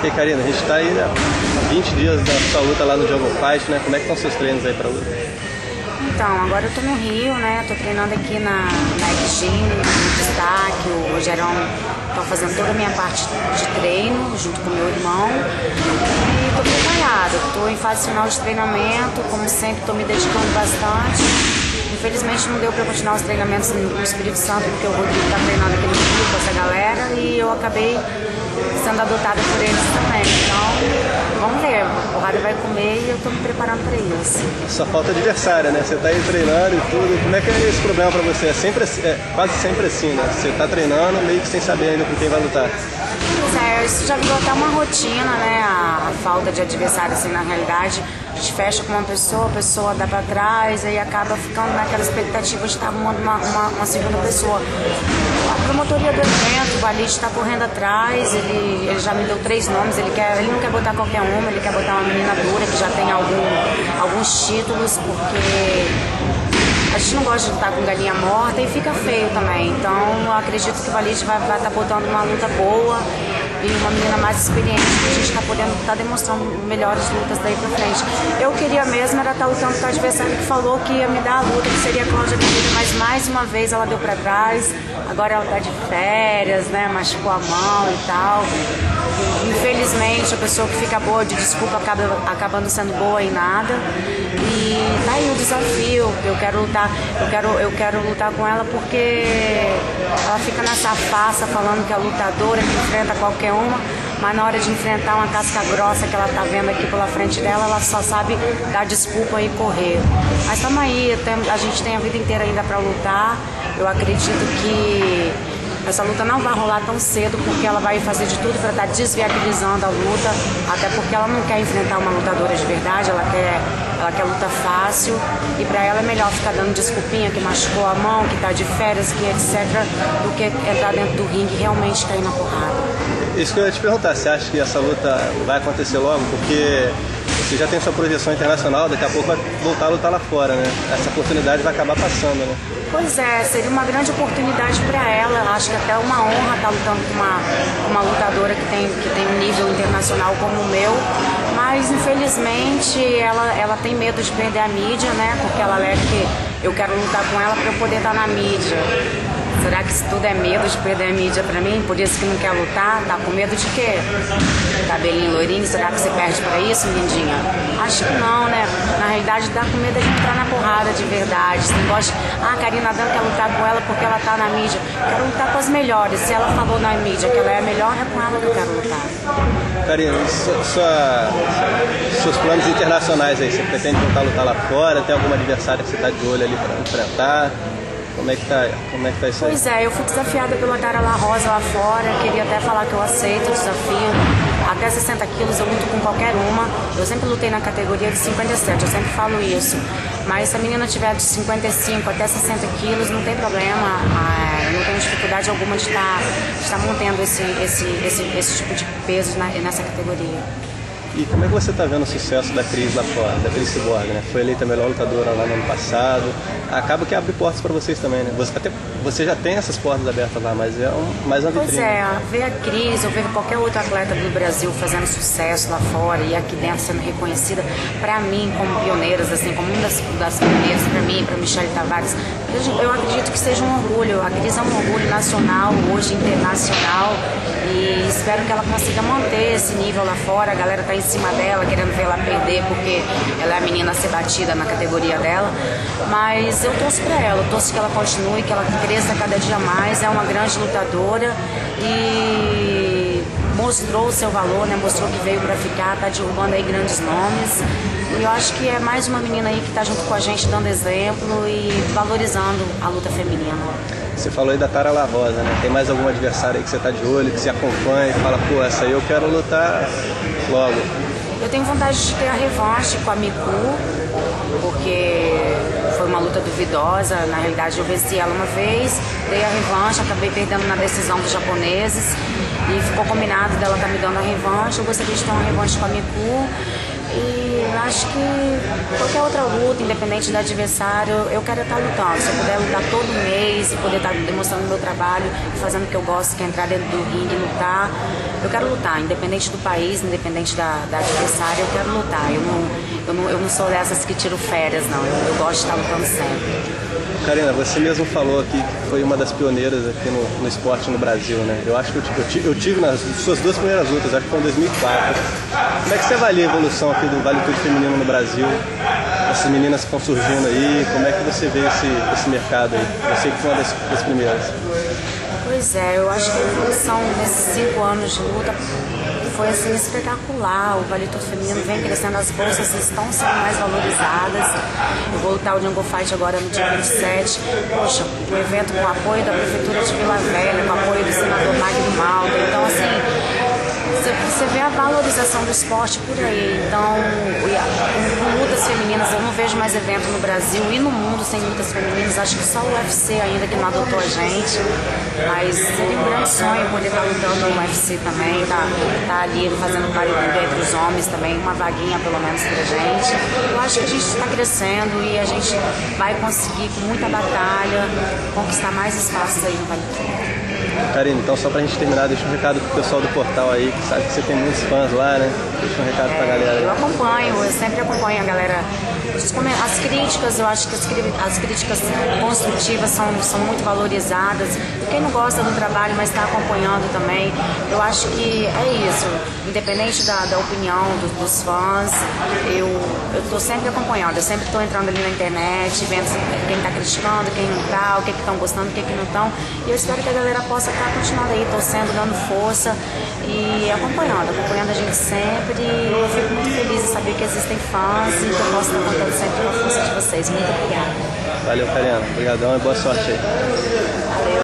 E aí, Karina, a gente está aí há 20 dias da sua luta lá no Jungle Fight, né? Como é que estão seus treinos aí pra luta? Então, agora eu tô no Rio, né? Tô treinando aqui na X-Gym, no Destaque, o Rogerão tá fazendo toda a minha parte de treino, junto com meu irmão. E tô preparada, tô em fase final de treinamento, como sempre tô me dedicando bastante. Infelizmente não deu para continuar os treinamentos no Espírito Santo, porque o Rodrigo tá treinando aqui no Rio com essa galera e eu acabei sendo adotada por eles também. Então, vamos ver, a porrada vai comer e eu tô me preparando para isso. Só falta adversária, né? Você tá aí treinando e tudo. Como é que é esse problema para você? Quase sempre assim, né? Você tá treinando meio que sem saber ainda com quem vai lutar. Pois é, isso já virou até uma rotina, né? A falta de adversário, assim, na realidade. A gente fecha com uma pessoa, a pessoa dá pra trás, aí acaba ficando naquela expectativa de estar arrumando uma segunda pessoa. A promotoria do evento, o Valide está correndo atrás, ele já me deu 3 nomes, ele não quer botar qualquer uma, ele quer botar uma menina dura que já tem alguns títulos, porque a gente não gosta de lutar com galinha morta e fica feio também. Então eu acredito que o Valide vai estar botando uma luta boa e uma menina mais experiente, que a gente está podendo estar demonstrando melhores lutas daí pra frente. Eu queria mesmo era estar lutando com a adversária que falou que ia me dar a luta, que seria a Cláudia Guerreiro, mas mais uma vez ela deu pra trás. Agora ela tá de férias, né? Machucou a mão e tal. Infelizmente a pessoa que fica boa de desculpa acabando sendo boa em nada. E tá aí o desafio. Eu quero lutar com ela porque ela fica nessa farsa falando que é lutadora, que enfrenta qualquer uma, mas na hora de enfrentar uma casca grossa que ela tá vendo aqui pela frente dela, ela só sabe dar desculpa e correr. Mas estamos aí, a gente tem a vida inteira ainda para lutar. Eu acredito que essa luta não vai rolar tão cedo, porque ela vai fazer de tudo para estar desviabilizando a luta, até porque ela não quer enfrentar uma lutadora de verdade, ela quer luta fácil, e para ela é melhor ficar dando desculpinha que machucou a mão, que tá de férias, que etc, do que entrar dentro do ringue e realmente cair na porrada. Isso que eu ia te perguntar, você acha que essa luta vai acontecer logo? Porque você já tem sua projeção internacional, daqui a pouco vai voltar a lutar lá fora, né? Essa oportunidade vai acabar passando, né? Pois é, seria uma grande oportunidade para ela. Acho que até uma honra estar lutando com uma lutadora que tem um nível internacional como o meu. Mas infelizmente ela tem medo de perder a mídia, né? Porque ela alega que eu quero lutar com ela para eu poder estar na mídia. Será que isso tudo é medo de perder a mídia pra mim? Por isso que não quer lutar? Tá com medo de quê? Cabelinho loirinho, será que você perde pra isso, lindinha? Acho que não, né? Na realidade, dá com medo de entrar na porrada de verdade. Você gosta, Karina Adão quer lutar com ela porque ela tá na mídia. Quero lutar com as melhores. Se ela falou na mídia que ela é a melhor, é com ela que eu quero lutar. Karina, seus planos internacionais aí, você pretende voltar a lutar lá fora? Tem algum adversário que você tá de olho ali pra enfrentar? Como é que tá isso aí? Pois é, eu fui desafiada pela Tara La Rosa lá fora, queria até falar que eu aceito o desafio. Até 60 quilos eu luto com qualquer uma. Eu sempre lutei na categoria de 57, eu sempre falo isso. Mas se a menina tiver de 55 até 60 quilos, não tem problema. Eu não tenho dificuldade alguma de estar mantendo esse tipo de peso nessa categoria. E como é que você está vendo o sucesso da Cris lá fora, da Cris Cyborg, né? Foi eleita a melhor lutadora lá no ano passado. Acaba que abre portas para vocês também, né? Você já tem essas portas abertas lá, mas é mais uma vitrine. Pois é, ver a Cris ou ver qualquer outro atleta do Brasil fazendo sucesso lá fora e aqui dentro sendo reconhecida, para mim, como pioneiras, assim, como uma das pioneiras, para mim, para Michele Tavares, eu acredito que seja um orgulho. A Cris é um orgulho nacional, hoje internacional, e espero que ela consiga manter esse nível lá fora. A galera tá em cima dela, querendo ver ela perder, porque ela é a menina a ser batida na categoria dela. Mas eu torço pra ela, eu torço que ela continue, que ela cresça cada dia mais. É uma grande lutadora e mostrou o seu valor, né? Mostrou que veio pra ficar, tá derrubando aí grandes nomes. E eu acho que é mais uma menina aí que tá junto com a gente, dando exemplo e valorizando a luta feminina. Você falou aí da Tara La Rosa, né? Tem mais algum adversário aí que você tá de olho, que você acompanha e fala, pô, essa aí eu quero lutar logo? Eu tenho vontade de ter a revanche com a Miku, porque foi uma luta duvidosa. Na realidade, eu venci ela uma vez, dei a revanche, acabei perdendo na decisão dos japoneses e ficou combinado dela estar me dando a revanche. Eu gostaria de ter uma revanche com a Miku. E acho que qualquer outra luta, independente do adversário, eu quero estar lutando. Se eu puder lutar todo mês e poder estar demonstrando o meu trabalho, fazendo o que eu gosto, que é entrar dentro do ringue e lutar, eu quero lutar, independente do país, independente da adversária, eu quero lutar. Eu não sou dessas que tiro férias, não. Eu gosto de estar lutando sempre. Karina, você mesmo falou aqui que foi uma das pioneiras aqui no esporte no Brasil, né? Eu acho que eu tive nas suas duas primeiras lutas, acho que foi em 2004. Como é que você avalia a evolução aqui do Vale Tudo Feminino no Brasil? Essas meninas que estão surgindo aí, como é que você vê esse mercado aí? Você que foi uma das primeiras. Pois é, eu acho que a evolução nesses 5 anos de luta foi assim espetacular. O Vale Tudo Feminino vem crescendo, as bolsas estão sendo mais valorizadas. Eu vou lutar o Jungle Fight agora no dia 27. Poxa, um evento com apoio da Prefeitura de Vila Velha, com apoio do senador Magno Malta. Então, assim, você vê a valorização do esporte por aí. Então, com lutas femininas, eu não vejo mais evento no Brasil e no mundo sem lutas femininas. Acho que só o UFC ainda que não adotou a gente. Mas seria um grande sonho poder estar lutando no UFC também, tá ali fazendo barulho entre os homens também, uma vaguinha pelo menos pra gente. Eu acho que a gente está crescendo e a gente vai conseguir, com muita batalha, conquistar mais espaços aí no Vale Tudo. Karina, então só pra gente terminar, deixa um recado pro pessoal do portal aí, que sabe que você tem muitos fãs lá, né? Deixa um recado pra galera aí. Eu acompanho, eu sempre acompanho a galera. As críticas, eu acho que as críticas construtivas são muito valorizadas. Quem não gosta do trabalho, mas está acompanhando também, eu acho que é isso. Independente da opinião dos fãs, eu estou sempre acompanhando. Eu sempre estou entrando ali na internet, vendo quem está criticando, quem não está, o que estão gostando, o que não estão. E eu espero que a galera possa estar continuando aí, torcendo, dando força e acompanhando a gente sempre. E eu fico muito feliz de saber que existem fãs e que eu posso estar contando sempre com a força de vocês. Muito obrigada. Valeu, Karina. Obrigadão e boa sorte aí.